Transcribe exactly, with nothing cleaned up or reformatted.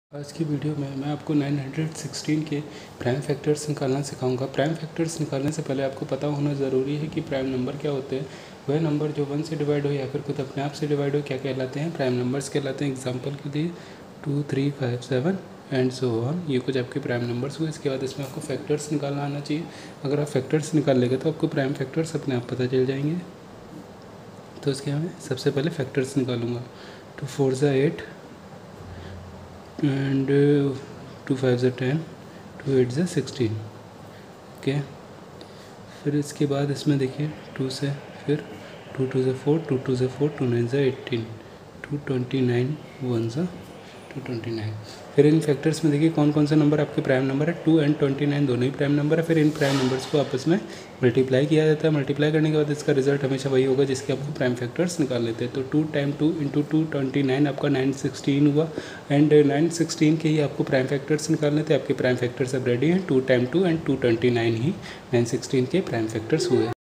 आज की वीडियो में मैं आपको नाइन हंड्रेड सिक्सटीन के प्राइम फैक्टर्स निकालना सिखाऊंगा। प्राइम फैक्टर्स निकालने से पहले आपको पता होना ज़रूरी है कि प्राइम नंबर क्या होते हैं। वह नंबर जो वन से डिवाइड हो या फिर खुद अपने आप से डिवाइड हो क्या कहलाते हैं, प्राइम नंबर्स कहलाते हैं। एग्जांपल के लिए two three five seven and so on, ये कुछ आपके प्राइम नंबर्स हुए। इसके बाद इसमें आपको फैक्टर्स निकालना आना चाहिए। अगर आप फैक्टर्स निकाल लेंगे तो आपको प्राइम फैक्टर्स अपने आप पता चल जाएंगे। तो इसके मैं सबसे पहले फैक्टर्स निकालूंगा। टू फोर ज़ा एट एंड टू फाइव ज़ा टेन, टू एट ज़ा सिक्सटीन। ओके, फिर इसके बाद इसमें देखिए टू से फिर टू टू ज़ा फोर, टू टू ज़ा फोर, टू नाइन ज़ा eighteen, two twenty nine, one ज़ा टू ट्वेंटी नाइन। फिर इन फैक्टर्स में देखिए कौन कौन सा नंबर आपके प्राइम नंबर है। टू एंड ट्वेंटी नाइन दोनों ही प्राइम नंबर है। फिर इन प्राइम नंबर्स को आपस में मल्टीप्लाई किया जाता है। मल्टीप्लाई करने के बाद इसका रिजल्ट हमेशा वही होगा जिसके आपको प्राइम फैक्टर्स निकाल लेते हैं। तो two time two into two twenty nine आपका नाइन सिक्सटीन हुआ। एंड नाइन सिक्सटीन के ही आपको प्राइम फैक्टर्स निकालने थे। आपके प्राइम फैक्टर्स अब रेडी हैं। Two time two and two twenty nine ही नाइन सिक्सटीन के प्राइम फैक्टर्स हुए।